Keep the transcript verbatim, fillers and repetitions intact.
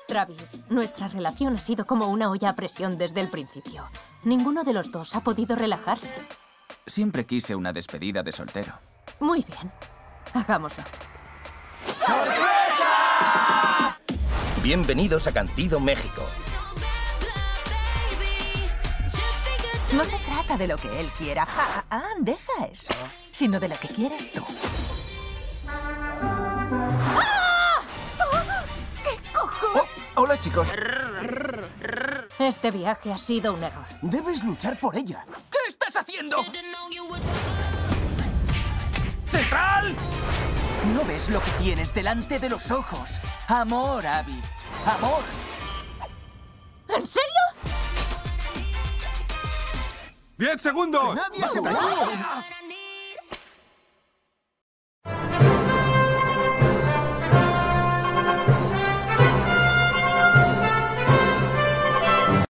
Travis, nuestra relación ha sido como una olla a presión desde el principio. Ninguno de los dos ha podido relajarse. Siempre quise una despedida de soltero. Muy bien. Hagámoslo. ¡Sorpresa! Bienvenidos a Cantido, México. No se trata de lo que él quiera. Ah, ah, deja eso. Sino de lo que quieres tú. Oh, hola, chicos. Este viaje ha sido un error. Debes luchar por ella. ¿Qué estás haciendo? ¡Central! ¿No ves lo que tienes delante de los ojos? Amor, Abby. Amor. ¿En serio? ¡Diez segundos! ¡Nadie se preocupe!